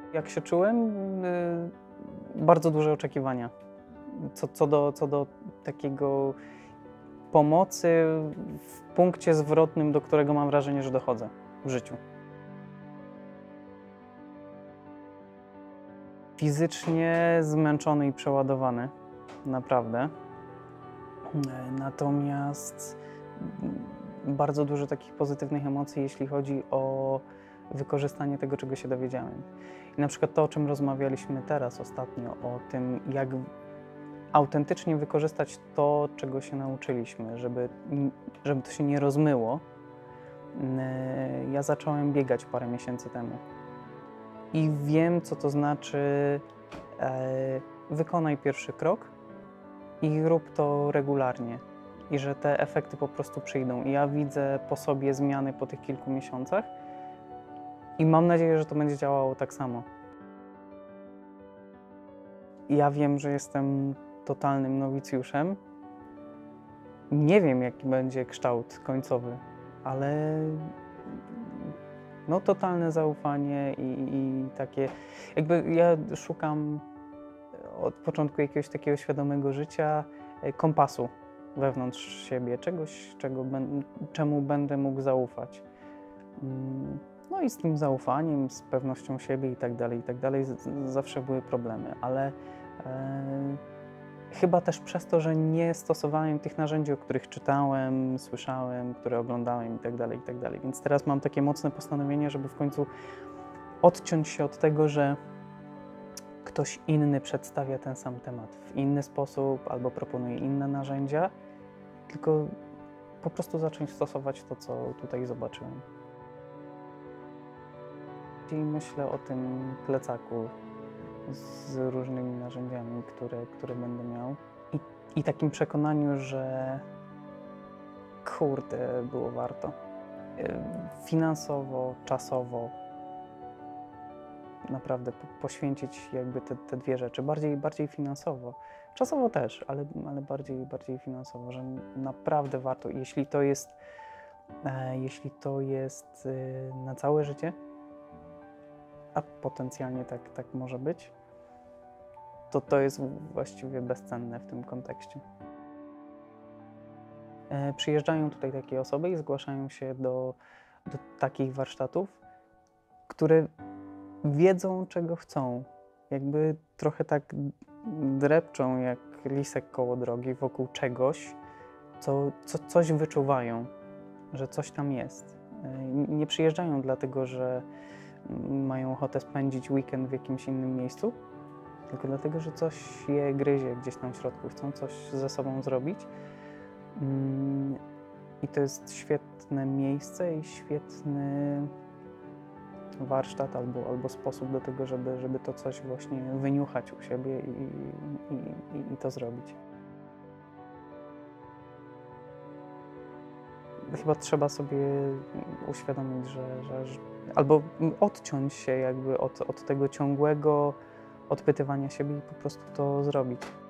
Jak się czułem? Bardzo duże oczekiwania co do takiego pomocy w punkcie zwrotnym, do którego mam wrażenie, że dochodzę w życiu. Fizycznie zmęczony i przeładowany, naprawdę. Natomiast bardzo dużo takich pozytywnych emocji, jeśli chodzi o wykorzystanie tego, czego się dowiedziałem. I na przykład to, o czym rozmawialiśmy teraz ostatnio, o tym, jak autentycznie wykorzystać to, czego się nauczyliśmy, żeby to się nie rozmyło. Ja zacząłem biegać parę miesięcy temu i wiem, co to znaczy wykonaj pierwszy krok i rób to regularnie i że te efekty po prostu przyjdą. I ja widzę po sobie zmiany po tych kilku miesiącach i mam nadzieję, że to będzie działało tak samo. Ja wiem, że jestem totalnym nowicjuszem. Nie wiem, jaki będzie kształt końcowy, ale no totalne zaufanie i takie, jakby ja szukam od początku jakiegoś takiego świadomego życia, kompasu wewnątrz siebie, czegoś, czemu będę mógł zaufać. No i z tym zaufaniem, z pewnością siebie i tak dalej, zawsze były problemy, ale chyba też przez to, że nie stosowałem tych narzędzi, o których czytałem, słyszałem, które oglądałem i tak dalej. Więc teraz mam takie mocne postanowienie, żeby w końcu odciąć się od tego, że ktoś inny przedstawia ten sam temat w inny sposób albo proponuje inne narzędzia, tylko po prostu zacząć stosować to, co tutaj zobaczyłem. I myślę o tym plecaku z różnymi narzędziami, które będę miał. I takim przekonaniu, że kurde, było warto. Finansowo, czasowo. Naprawdę poświęcić jakby te dwie rzeczy. Bardziej finansowo. Czasowo też, ale bardziej finansowo, że naprawdę warto. Jeśli to jest na całe życie, a potencjalnie tak może być, to jest właściwie bezcenne w tym kontekście. Przyjeżdżają tutaj takie osoby i zgłaszają się do takich warsztatów, które wiedzą, czego chcą. Jakby trochę tak drepczą jak lisek koło drogi wokół czegoś, coś wyczuwają, że coś tam jest. Nie przyjeżdżają dlatego, że mają ochotę spędzić weekend w jakimś innym miejscu, tylko dlatego, że coś je gryzie gdzieś tam w środku, chcą coś ze sobą zrobić. I to jest świetne miejsce i świetny warsztat albo sposób do tego, żeby to coś właśnie wyniuchać u siebie i to zrobić. Chyba trzeba sobie uświadomić, że albo odciąć się jakby od tego ciągłego odpytywania siebie i po prostu to zrobić.